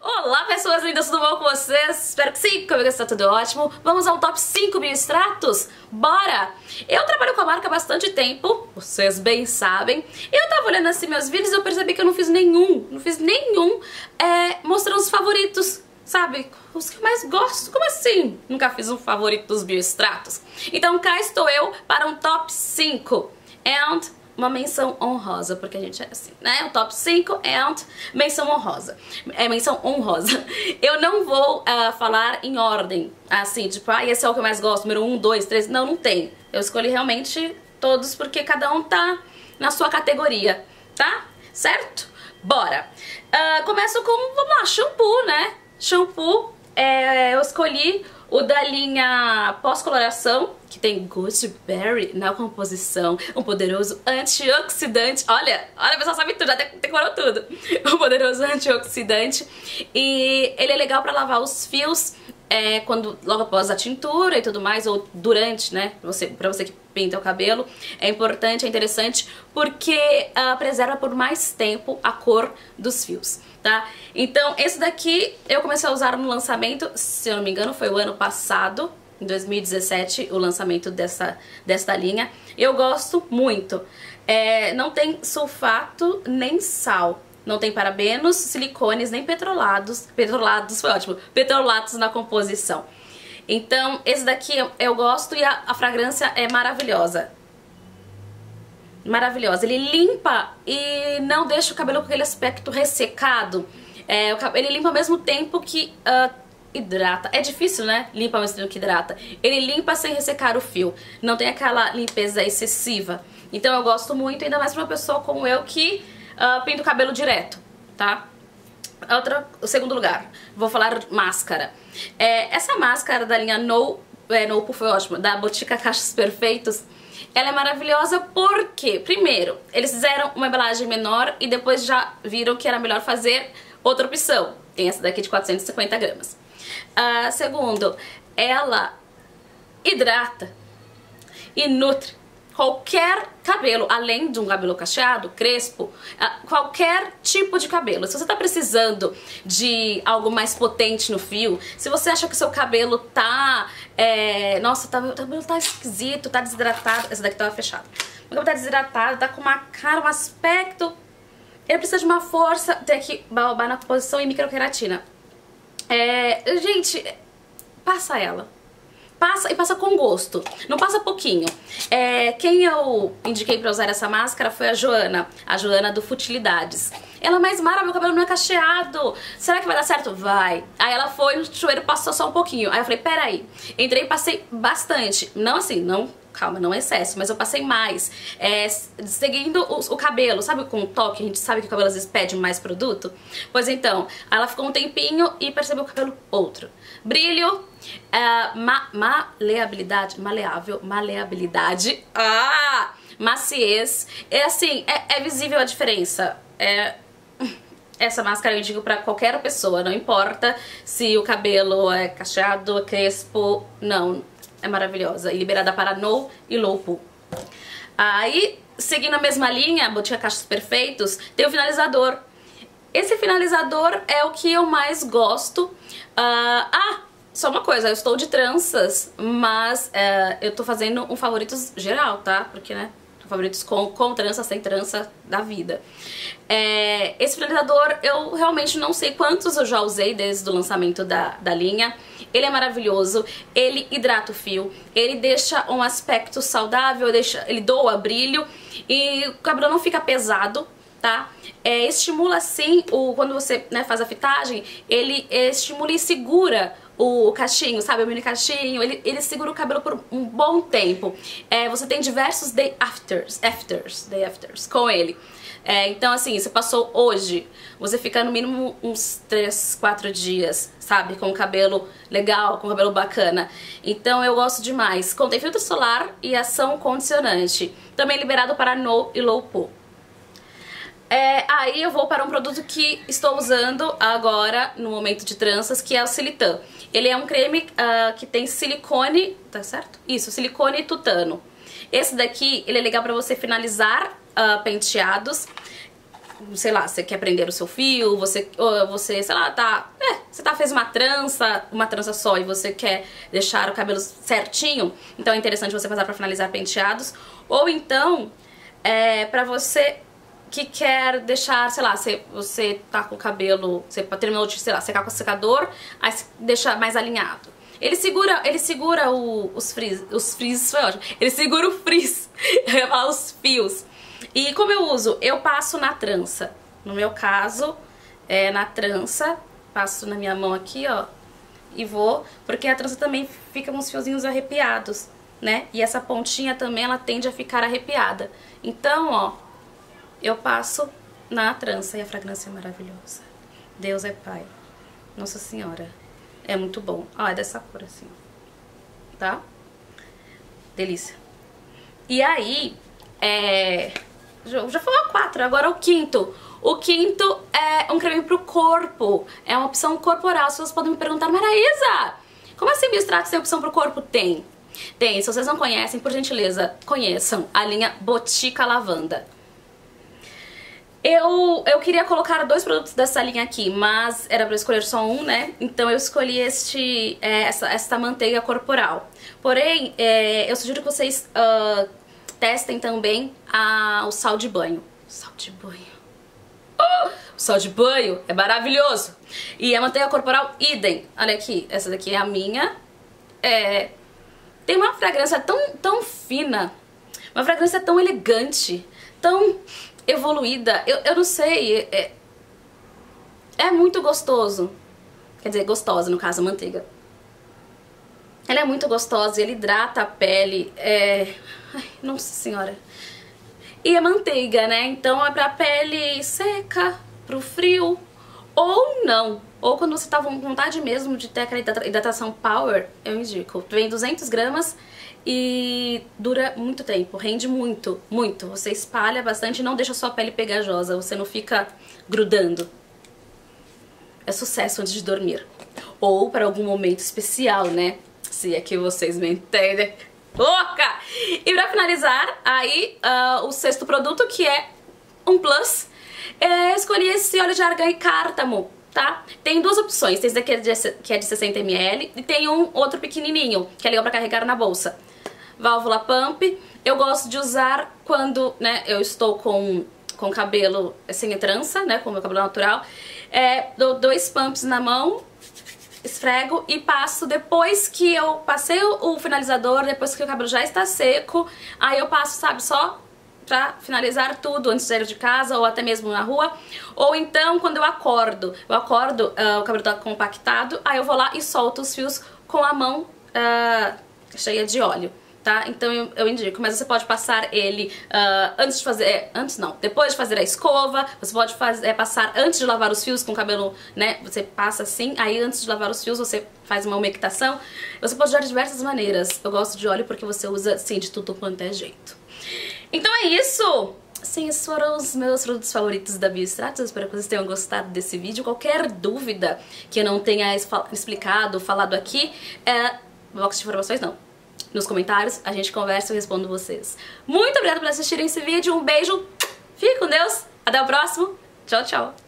Olá pessoas lindas, tudo bom com vocês? Espero que sim, comigo está tudo ótimo. Vamos ao top 5 bioextratos? Bora! Eu trabalho com a marca há bastante tempo, vocês bem sabem. Eu tava olhando assim meus vídeos e eu percebi que eu não fiz nenhum mostrando os favoritos, sabe? Os que eu mais gosto. Como assim? Nunca fiz um favorito dos bioextratos. Então cá estou eu para um top 5 and uma menção honrosa, porque a gente é assim, né? O top 5 and menção honrosa. É menção honrosa. Eu não vou falar em ordem, assim, tipo, esse é o que eu mais gosto, número 1, 2, 3. Não, não tem. Eu escolhi realmente todos porque cada um tá na sua categoria, tá? Certo? Bora! Começo com, vamos lá, shampoo, né? Shampoo, eu escolhi o da linha pós-coloração, que tem Gooseberry na composição, um poderoso antioxidante. Olha, a pessoa sabe tudo, já decorou tudo. Um poderoso antioxidante. E ele é legal pra lavar os fios logo após a tintura e tudo mais, ou durante, né, pra você que pinta o cabelo. É importante, é interessante, porque preserva por mais tempo a cor dos fios, tá? Então esse daqui eu comecei a usar no lançamento, se eu não me engano foi o ano passado, em 2017, o lançamento desta linha. Eu gosto muito. Não tem sulfato nem sal. Não tem parabenos, silicones, nem petrolados. Petrolados foi ótimo. Petrolatos na composição. Então, esse daqui eu gosto e a fragrância é maravilhosa. Maravilhosa. Ele limpa e não deixa o cabelo com aquele aspecto ressecado. Ele limpa ao mesmo tempo que hidrata. É difícil, né? Limpa ao mesmo tempo que hidrata. Ele limpa sem ressecar o fio. Não tem aquela limpeza excessiva. Então eu gosto muito, ainda mais pra uma pessoa como eu que pinta o cabelo direto, tá? O segundo lugar, vou falar máscara. Essa máscara da linha Noppo foi ótima, da Botica Cachos Perfeitos. Ela é maravilhosa porque, primeiro, eles fizeram uma embalagem menor e depois já viram que era melhor fazer outra opção. Tem essa daqui de 450 gramas. Segundo, ela hidrata e nutre qualquer cabelo, além de um cabelo cacheado, crespo, qualquer tipo de cabelo. Se você tá precisando de algo mais potente no fio, se você acha que seu cabelo tá... nossa, meu cabelo tá esquisito, tá desidratado. Essa daqui tava fechada. Meu cabelo tá desidratado, tá com uma cara, um aspecto... Ele precisa de uma força. Tem aqui baobá na composição e microqueratina. Gente, passa ela. Passa e passa com gosto. Não passa pouquinho. Quem eu indiquei pra usar essa máscara foi a Joana do Futilidades. Ela, mas Mara, meu cabelo não é cacheado. Será que vai dar certo? Vai. Aí ela foi no chuveiro e passou só um pouquinho. Aí eu falei, peraí. Entrei e passei bastante. Não assim, não... Calma, não é excesso, mas eu passei mais. Seguindo o cabelo, sabe com o toque? A gente sabe que o cabelo às vezes pede mais produto. Pois então, ela ficou um tempinho e percebeu o cabelo outro. Brilho, maleabilidade, maciez. É visível a diferença. Essa máscara eu indico pra qualquer pessoa, não importa se o cabelo é cacheado, crespo, não. É maravilhosa e liberada para No e Noppo. Aí, seguindo a mesma linha, Botica Cachos Perfeitos, tem o finalizador. Esse finalizador é o que eu mais gosto. Só uma coisa, eu estou de tranças, mas eu tô fazendo um favoritos geral, tá? Porque, né, favoritos com trança, sem trança da vida. Esse finalizador eu realmente não sei quantos eu já usei desde o lançamento da linha. Ele é maravilhoso, ele hidrata o fio, ele deixa um aspecto saudável, ele doa brilho e o cabelo não fica pesado, tá? Estimula sim, quando você, né, faz a fitagem, ele estimula e segura o cachinho, sabe? O mini cachinho, ele segura o cabelo por um bom tempo. Você tem diversos day afters com ele. Então assim, você passou hoje, você fica no mínimo uns 3, 4 dias, sabe? Com o cabelo legal, com o cabelo bacana. Então eu gosto demais. Contém filtro solar e ação condicionante. Também liberado para No e Noppo. Aí eu vou para um produto que estou usando agora, no momento de tranças, que é o Silitan. Ele é um creme que tem silicone, tá certo? Isso, silicone e tutano. Esse daqui, ele é legal pra você finalizar penteados. Sei lá, você quer prender o seu fio, você sei lá, tá você fez uma trança só e você quer deixar o cabelo certinho, então é interessante você passar pra finalizar penteados. Ou então, pra você que quer deixar, sei lá, você tá com o cabelo, você terminou de, sei lá, secar com o secador, aí você deixa mais alinhado. Ele segura os frizz, foi ótimo. Ele segura o frizz, eu ia falar os fios. E como eu uso? Eu passo na trança. No meu caso, na trança, passo na minha mão aqui, ó, e vou, porque a trança também fica com uns fiozinhos arrepiados, né? E essa pontinha também, ela tende a ficar arrepiada. Então, ó, eu passo na trança e a fragrância é maravilhosa. Deus é Pai. Nossa Senhora. É muito bom. Ó, é dessa cor assim, tá? Delícia. E aí, já foi o 4, agora o quinto. O quinto é um creme pro corpo. É uma opção corporal. As pessoas podem me perguntar, Maraísa, como assim Biostratos tem opção pro corpo? Tem. Tem. Se vocês não conhecem, por gentileza, conheçam a linha Botica Lavanda. Eu queria colocar 2 produtos dessa linha aqui, mas era pra escolher só um, né? Então eu escolhi esta manteiga corporal. Porém, eu sugiro que vocês testem também o sal de banho. Sal de banho. O sal de banho é maravilhoso. E a manteiga corporal, idem. Olha aqui, essa daqui é a minha. Tem uma fragrância tão fina, uma fragrância tão elegante, tão evoluída, eu não sei, é muito gostoso. Quer dizer, gostosa no caso, a manteiga. Ela é muito gostosa, ele hidrata a pele, ai, nossa senhora. E a manteiga, né, então é pra pele seca, pro frio, ou não. Ou quando você tá com vontade mesmo de ter aquela hidratação power, eu indico. Vem 200 gramas e dura muito tempo, rende muito, muito. Você espalha bastante e não deixa a sua pele pegajosa, você não fica grudando. É sucesso antes de dormir. Ou para algum momento especial, né? Se é que vocês me entendem. Louca! E pra finalizar, aí o 6º produto, que é um plus, escolhi esse óleo de argan e cártamo. Tá? Tem 2 opções, tem esse daqui que é de 60 ml e tem um outro pequenininho, que é legal pra carregar na bolsa. Válvula Pump, eu gosto de usar quando, né, eu estou com cabelo sem trança, né, com o meu cabelo natural. Dou 2 pumps na mão, esfrego e passo depois que eu passei o finalizador, depois que o cabelo já está seco, aí eu passo, sabe, só pra finalizar tudo antes de sair de casa ou até mesmo na rua. Ou então quando eu acordo, o cabelo tá compactado, aí eu vou lá e solto os fios com a mão cheia de óleo, tá? Então eu indico, mas você pode passar ele antes de fazer, depois de fazer a escova, você pode passar antes de lavar os fios com o cabelo, né? Você passa assim, aí antes de lavar os fios você faz uma umectação. Você pode usar de diversas maneiras. Eu gosto de óleo porque você usa, assim, de tudo quanto é jeito. Então é isso! Sim, esses foram os meus produtos favoritos da Biostratos. Eu espero que vocês tenham gostado desse vídeo. Qualquer dúvida que eu não tenha explicado, falado aqui, box de informações não. Nos comentários a gente conversa e eu respondo vocês. Muito obrigada por assistirem esse vídeo. Um beijo, fique com Deus, até o próximo. Tchau, tchau!